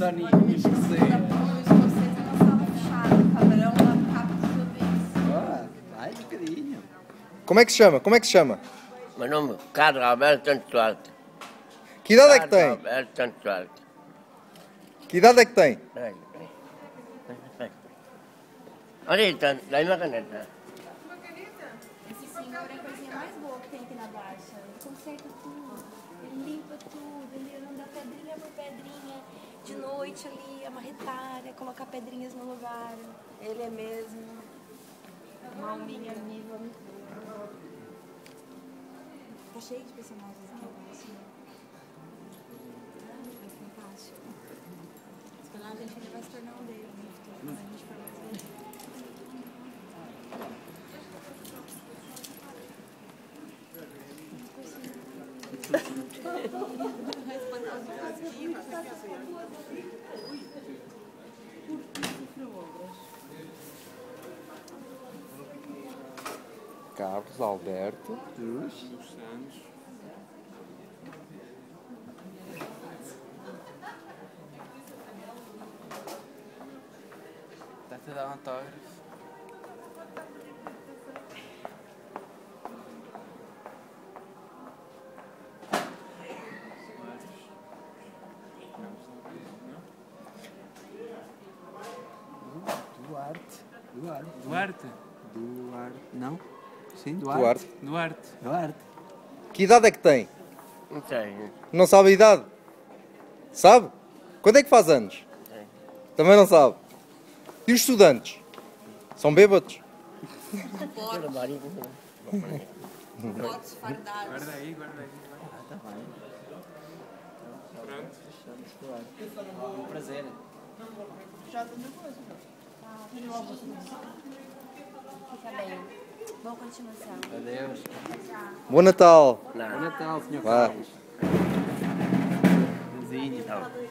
Soninho, Da luz escocesa é uma sala fechada, padrão da capa dos bebês. Vai devagarinho. Como é que se chama? Como é que se chama? Meu nome é Carlos Alberto Santos Duarte. Que idade é que tem? Alberto Santos Duarte. Que idade é que tem? Peraí. Olha aí, dá-me uma caneta. Esse senhor é a coisinha mais boa que tem aqui na Baixa. Ele conserta tudo, ele limpa tudo, ele anda pedrinha por pedrinha, de noite ali, a marretária, colocar pedrinhas no lugar. Ele é mesmo uma alminha viva. Tá cheio de personagens aqui abaixo. É fantástico. Se calhar a gente ainda vai se tornar um deles no futuro, quando a gente for mais velho. Carlos Alberto Dos Santos. Está-te a dar um autógrafo. Duarte? Não? Sim, Duarte. Duarte. Que idade é que tem? Não sei. Não sabe a idade? Sabe? Quando é que faz anos? Sei. Também não sabe. E os estudantes? São bêbados? Fotos fardados. Guarda aí. Tá bem. Pronto. Um prazer. Fica bem. Boa continuação. Adeus. Bom Natal! Bom Natal, Sr. Vá. Carlos. Vizinho.